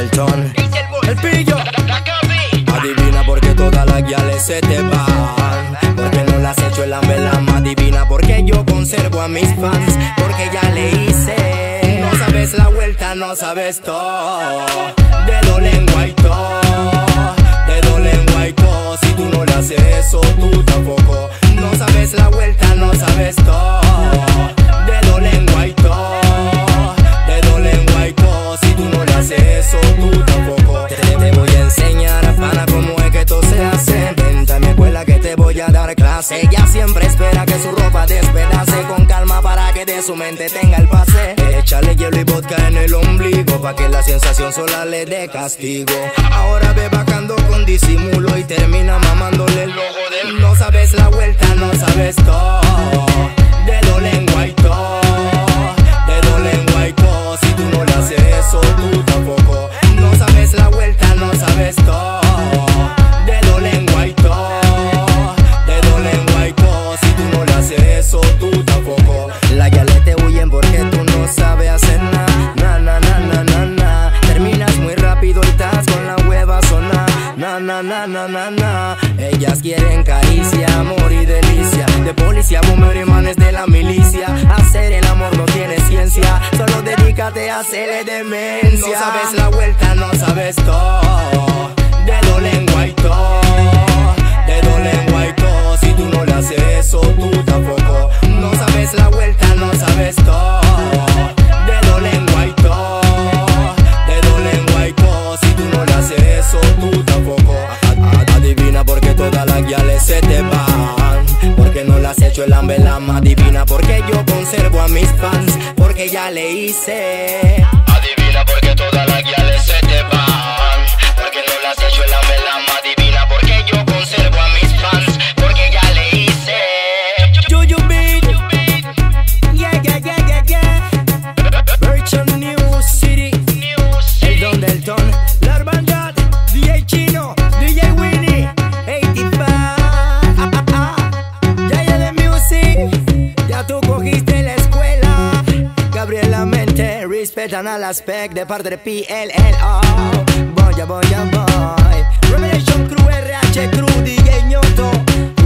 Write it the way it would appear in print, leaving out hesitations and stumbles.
ton. El pillo. Adivina por qué todas las guiales se te van. Porque no las hecho el ambelama. Adivina por qué yo conservo a mis fans. Porque ya le hice. No sabes la vuelta, no sabes todo. Dedo, lengua y todo. Dedo, lengua y todo. Si tú no le haces eso, tú tampoco. No sabes la vuelta, no sabes todo. Dedo, lengua y todo. Dedo, lengua y todo. Si tú no le haces eso, tú tampoco. Te voy a enseñar, pana, cómo es que esto se hace. Vente a mi escuela que te voy a dar clase. Ella siempre espera que su ropa despedace. Con calma para que de su mente tenga el pase. Échale hielo y vodka en el ombligo, pa' que la sensación sola le dé castigo. Ahora ve bajando con disimulo y termina mamándole el ojo del. No sabes la vuelta, no sabes todo. Dedo, lengua y todo. Dedo, lengua y todo. Si tú no le haces eso, tú tampoco. No sabes la vuelta, no sabes todo. Dedo, lengua y todo. Dedo, lengua y todo. Si tú no le haces eso, tú tampoco. Las guiales te huyen porque tú no sabes hacer nada. Na, na, na, na, na, na. Terminas muy rápido y estás con la hueva sonar. Na, na, na, na, na, na. Ellas quieren caricia, amor y delicia. De policía, bombero y manes de la milicia. Hacer el amor no tiene ciencia. Solo dedícate a hacerle demencia. No sabes la vuelta, no sabes todo. Dedo, lengua y todo. Dedo, lengua y todo. Si tú no le haces eso, tú tampoco. No sabes la vuelta, no sabes todo. Dedo, lengua y todo. Dedo, lengua y todo. Si tú no le haces eso, tú tampoco. Adivina por qué todas las guiales se te van. Porque no las hecho el ambelama. Adivina por qué yo conservo a mis fans. Porque ya le hice. Adivina por qué todas las guiales se te van. Porque no las hecho el ambelama. Adivina por qué yo conservo a mis fans. Porque ya le hice. Juju Beat. Yeah, yeah, yeah, yeah, yeah. Virtual New City. El don del ton. La hermandad. DJ Chino. DJ Winnie. 85. Ya de music. Ya tú cogiste la escuela. Gabriela Mente. Respetan al aspect de parte de PLLO. Boya, boya, boy. Revelation Crew, RH Crew, DJ Ñoto.